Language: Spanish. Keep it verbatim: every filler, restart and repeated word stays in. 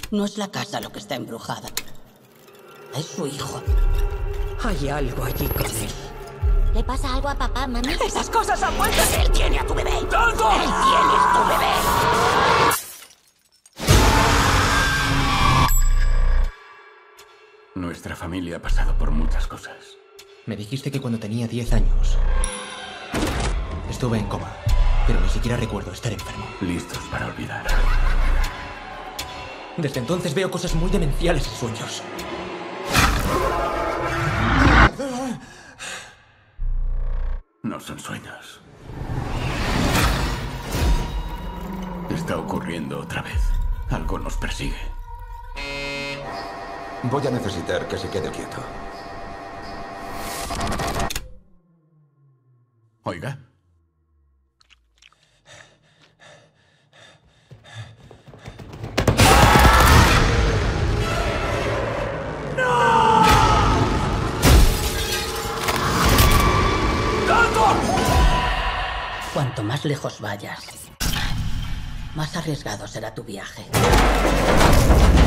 No es la casa lo que está embrujada. Es su hijo. Hay algo allí con él. ¿Le pasa algo a papá, mami? ¡Esas cosas han vuelto! Él tiene a tu bebé. ¡Tango! Él tiene a tu bebé. Nuestra familia ha pasado por muchas cosas. Me dijiste que cuando tenía diez años estuve en coma, pero ni siquiera recuerdo estar enfermo. Listos para olvidar. Desde entonces veo cosas muy demenciales en sueños. No son sueños. Está ocurriendo otra vez. Algo nos persigue. Voy a necesitar que se quede quieto. Oiga. Cuanto más lejos vayas, más arriesgado será tu viaje.